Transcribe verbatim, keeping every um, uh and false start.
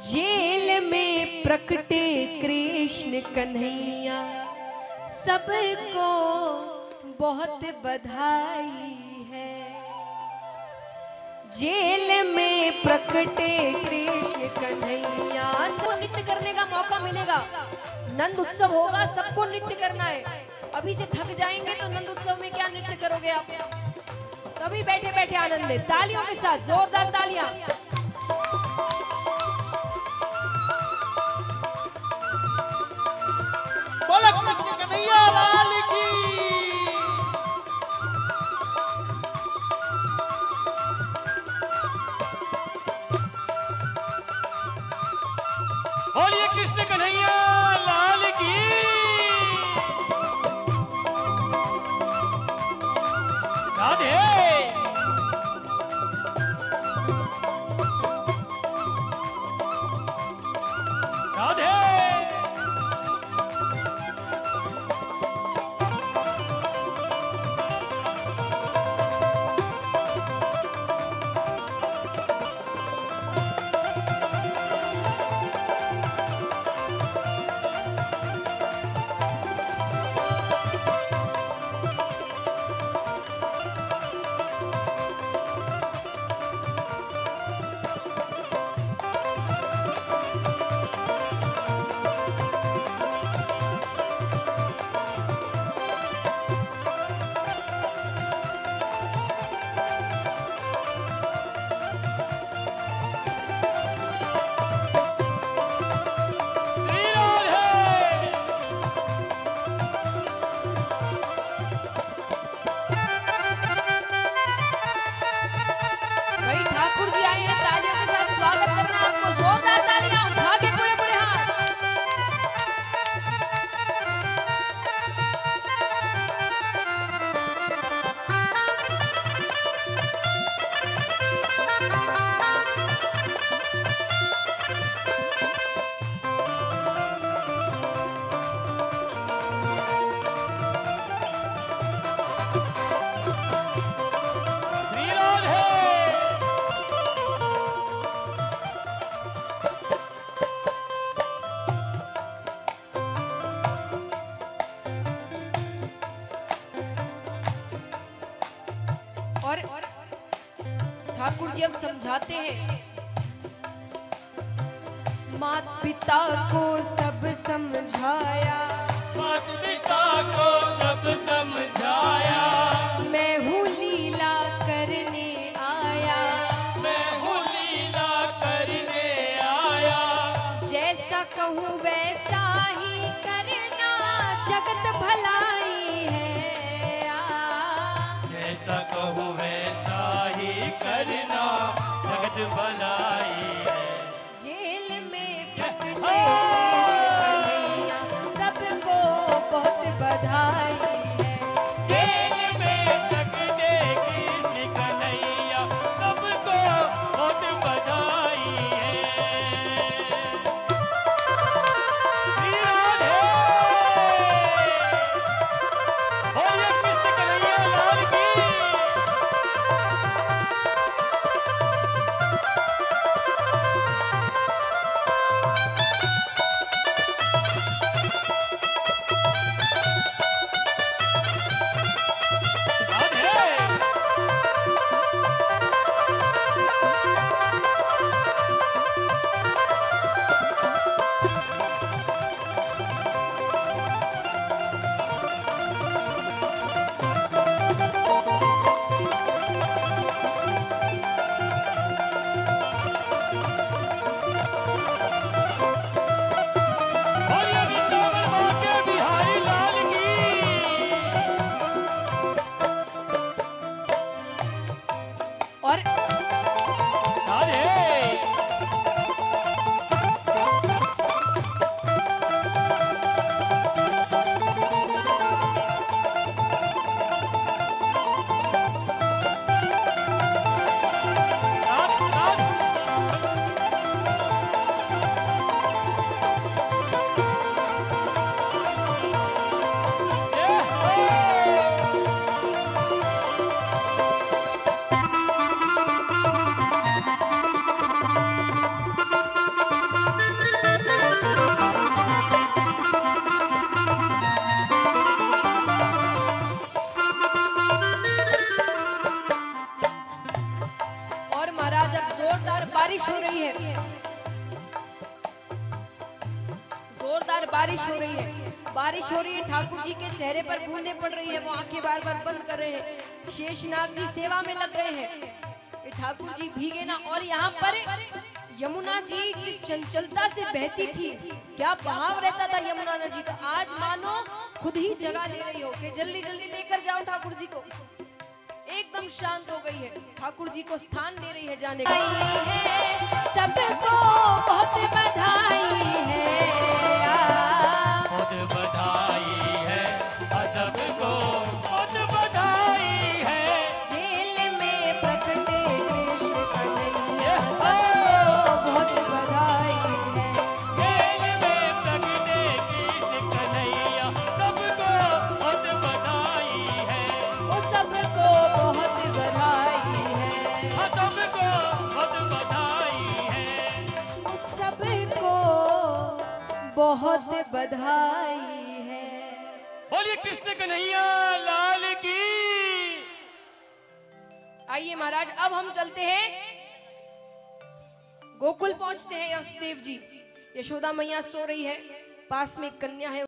Jail में प्रकटे कृष्ण कन्हैया, सबको बहुत बधाई है। जेल में प्रकटे कृष्ण कन्हैया, सबको नृत्य करने का मौका मिलेगा। नंद उत्सव होगा, सबको नृत्य करना है। अभी से थक जाएंगे तो नंद उत्सव में क्या नृत्य करोगे आप? तभी बैठे बैठे आनंद ले। तालियों के साथ जोरदार तालियां। बोला कृष्ण कन्हैया लाल की। बोलिए कृष्ण कन्हैया लाल की। राधे राधे। और ठाकुर जी अब समझाते हैं, मात पिता को सब समझाया, मात पिता को सब समझाया, मैं हूँ लीला करने आया, मैं हूँ लीला करने आया, जैसा कहूँ वैसा ही करना जगत भलाई है। आ, जैसा कहूँ वैसा ही करना जगत भलाई है। जेल में प्रकटे कन्हैया, सबको बहुत बधाई है। जेल में प्रकटे कृष्ण कन्हैया, सबको बहुत बधाई है। श्री राधे। बोलिए कृष्ण कन्हैया लाल की। बारिश हो रही है, जोरदार बारिश हो रही है, बारिश हो रही है। ठाकुर जी के चेहरे पर बूंदें पड़ रही है, वो आंखें बार बार बंद कर रहे हैं, शेषनाग की सेवा में लग गए हैं। ये ठाकुर जी भीगे ना, और यहाँ पर यमुना जी जिस चंचलता से बहती थी, क्या बहाव रहता था यमुना जी का, आज मानो खुद ही जगा दे रही हो कि जल्दी जल्दी लेकर जाओ ठाकुर जी को। एकदम शांत हो गई है, ठाकुर जी को स्थान दे रही है जाने का। सबको बहुत बधाई है, बहुत बधाई है, सबको बहुत बधाई है। जेल में प्रकटे कृष्ण कन्हैया, सबको बहुत बधाई है। जेल में प्रकटे कृष्ण कन्हैया, सबको बहुत बधाई है। वो सबको बहुत बधाई है, हाँ, सबको बहुत बधाई है। वो सबको बहुत बधाई है। बोलिए कृष्ण कन्हैया लाल की। आइए महाराज, अब हम चलते हैं गोकुल, पहुंचते हैं यशदेव जी। यशोदा मैया सो रही है, पास में एक कन्या है।